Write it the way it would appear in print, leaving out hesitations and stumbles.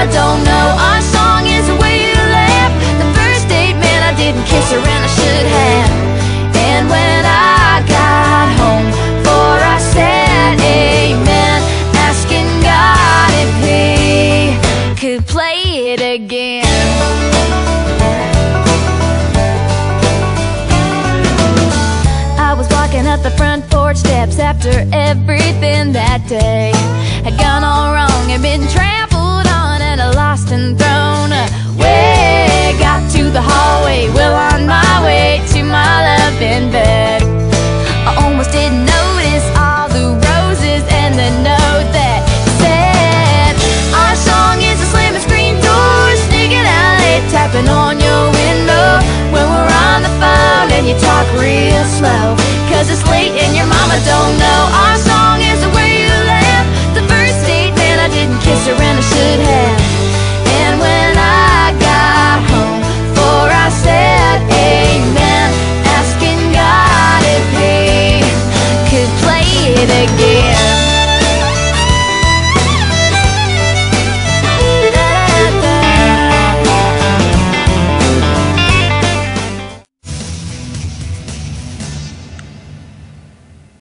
I don't know. Our song is the way you laugh. The first date, man, I didn't kiss her and I should have. And when I got home, for I said amen, asking God if he could play it again. I was walking up the front porch steps after everything that day had gone all wrong and been trampled on and lost and thrown away. Got to the hallway, well on my way to my loving bed.